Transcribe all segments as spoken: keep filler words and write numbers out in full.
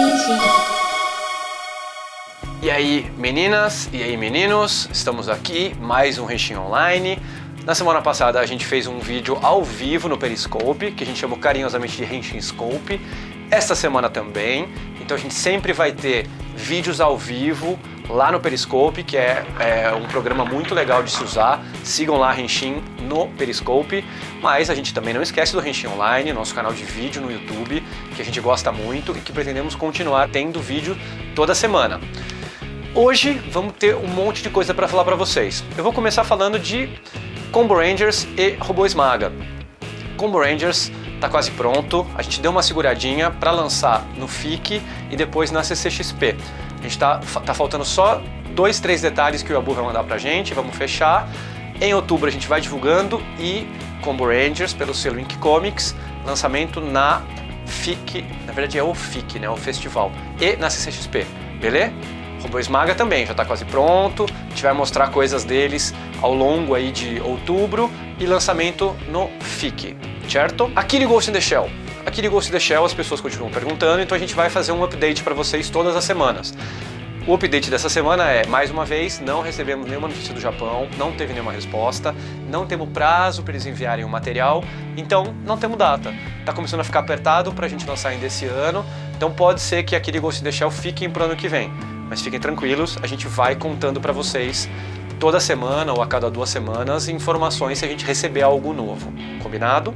E aí meninas, e aí meninos, estamos aqui, mais um Henshin Online. Na semana passada a gente fez um vídeo ao vivo no Periscope, que a gente chamou carinhosamente de Henshin Scope. Esta semana também, então a gente sempre vai ter vídeos ao vivo lá no Periscope, que é, é um programa muito legal de se usar. Sigam lá Henshin no Periscope, mas a gente também não esquece do Henshin Online, nosso canal de vídeo no YouTube, que a gente gosta muito e que pretendemos continuar tendo vídeo toda semana. Hoje vamos ter um monte de coisa para falar para vocês. Eu vou começar falando de Combo Rangers e Robô Esmaga. Combo Rangers está quase pronto, a gente deu uma seguradinha para lançar no F I C e depois na C C X P. A gente tá, tá faltando só dois, três detalhes que o Yabu vai mandar pra gente, vamos fechar. Em outubro a gente vai divulgando e Combo Rangers pelo selo Ink Comics, lançamento na F I C, na verdade é o F I C, né, o festival, e na C C X P, beleza? Robô Esmaga também já está quase pronto, a gente vai mostrar coisas deles ao longo aí de outubro e lançamento no F I C, certo? Akiri Ghost in the Shell. Akiri Ghost in the Shell as pessoas continuam perguntando, então a gente vai fazer um update para vocês todas as semanas. O update dessa semana é, mais uma vez, não recebemos nenhuma notícia do Japão, não teve nenhuma resposta, não temos prazo para eles enviarem o material, então não temos data. Tá começando a ficar apertado para a gente lançar ainda esse ano, então pode ser que Akiri Ghost in the Shell fiquem para o ano que vem. Mas fiquem tranquilos, a gente vai contando para vocês toda semana ou a cada duas semanas informações se a gente receber algo novo. Combinado?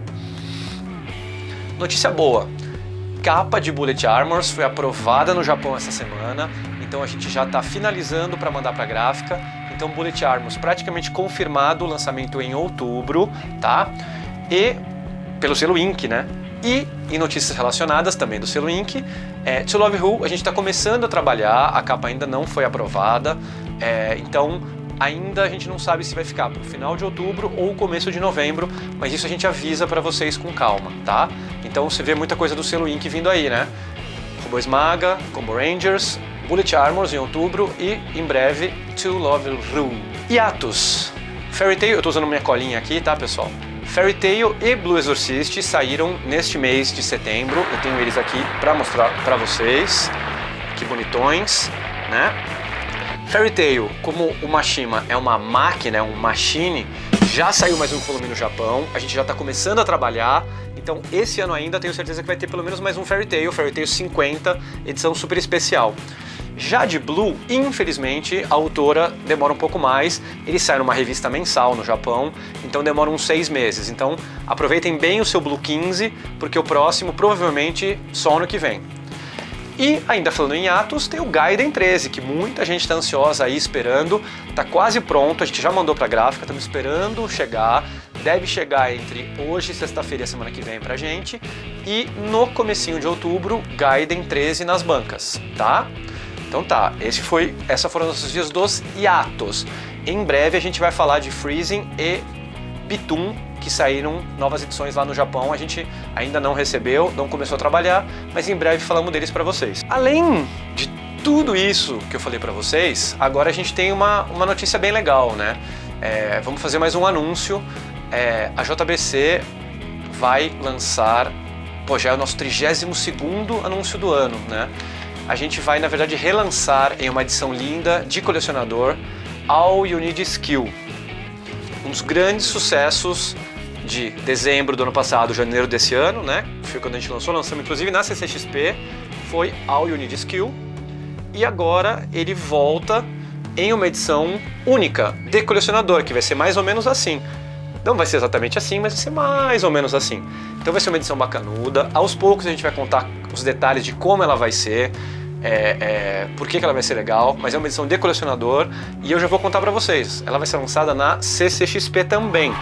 Notícia boa, capa de Bullet Armors foi aprovada no Japão essa semana, então a gente já está finalizando para mandar para a gráfica. Então Bullet Armors praticamente confirmado o lançamento em outubro, tá? E pelo selo Ink, né? E em notícias relacionadas também do selo Ink, é, To Love Who a gente está começando a trabalhar, a capa ainda não foi aprovada, é, então ainda a gente não sabe se vai ficar para o final de outubro ou começo de novembro, mas isso a gente avisa para vocês com calma, tá? Então você vê muita coisa do selo Ink vindo aí, né? Robô Esmaga, Combo Rangers, Bullet Armors em outubro e em breve To Love Who. Hiatus, Fairy Tail, eu estou usando minha colinha aqui, tá pessoal? Fairy Tail e Blue Exorcist saíram neste mês de setembro, eu tenho eles aqui para mostrar para vocês, que bonitões, né? Fairy Tail, como o Mashima é uma máquina, é um machine, já saiu mais um volume no Japão, a gente já está começando a trabalhar, então esse ano ainda tenho certeza que vai ter pelo menos mais um Fairy Tail, Fairy Tail cinquenta, edição super especial. Já de Blue, infelizmente, a autora demora um pouco mais, ele sai numa revista mensal no Japão, então demora uns seis meses, então aproveitem bem o seu Blue quinze, porque o próximo provavelmente só ano que vem. E ainda falando em hiatus, tem o Gaiden treze, que muita gente está ansiosa aí esperando, está quase pronto, a gente já mandou para a gráfica, estamos esperando chegar, deve chegar entre hoje e sexta-feira e a semana que vem pra gente, e no comecinho de outubro, Gaiden treze nas bancas, tá? Então tá, esse foi, essas foram os dias dos hiatos. Em breve a gente vai falar de Freezing e Bitum, que saíram novas edições lá no Japão. A gente ainda não recebeu, não começou a trabalhar, mas em breve falamos deles para vocês. Além de tudo isso que eu falei para vocês, agora a gente tem uma, uma notícia bem legal, né? É, vamos fazer mais um anúncio. É, a J B C vai lançar, pô, já é o nosso trigésimo segundo anúncio do ano, né? A gente vai, na verdade, relançar em uma edição linda de colecionador All You Need Skill. Um dos grandes sucessos de dezembro do ano passado, janeiro desse ano, né? Foi quando a gente lançou, lançamos inclusive na C C X P, foi All You Need Skill. E agora ele volta em uma edição única de colecionador, que vai ser mais ou menos assim. Não vai ser exatamente assim, mas vai ser mais ou menos assim. Então vai ser uma edição bacanuda. Aos poucos a gente vai contar os detalhes de como ela vai ser, é, é, por que, que ela vai ser legal, mas é uma edição de colecionador e eu já vou contar pra vocês. Ela vai ser lançada na C C X P também.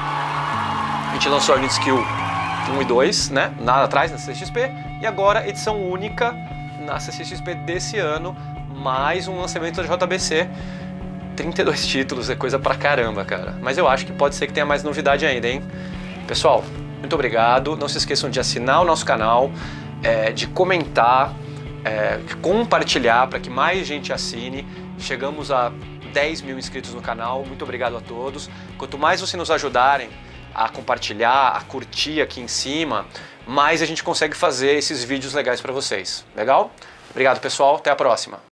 A gente lançou a Unit Skill um e dois, né? Nada atrás na C C X P, e agora edição única na C C X P desse ano, mais um lançamento da J B C. trinta e dois títulos, é coisa pra caramba, cara. Mas eu acho que pode ser que tenha mais novidade ainda, hein? Pessoal, muito obrigado. Não se esqueçam de assinar o nosso canal, é, de comentar, é, de compartilhar para que mais gente assine. Chegamos a dez mil inscritos no canal. Muito obrigado a todos. Quanto mais vocês nos ajudarem a compartilhar, a curtir aqui em cima, mais a gente consegue fazer esses vídeos legais para vocês. Legal? Obrigado, pessoal. Até a próxima.